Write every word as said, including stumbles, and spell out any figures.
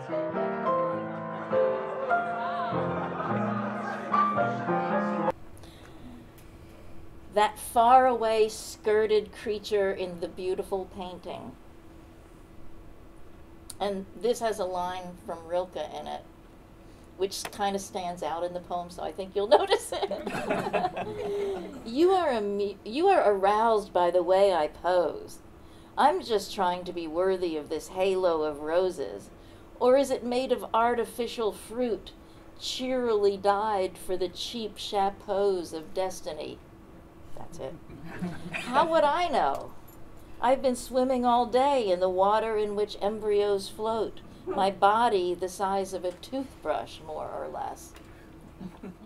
That faraway skirted creature in the beautiful painting. And this has a line from Rilke in it, which kind of stands out in the poem, so I think you'll notice it. you, are amu- you are aroused by the way I pose. I'm just trying to be worthy of this halo of roses. Or is it made of artificial fruit, cheerily dyed for the cheap chapeaus of destiny? That's it. How would I know? I've been swimming all day in the water in which embryos float, my body the size of a toothbrush, more or less.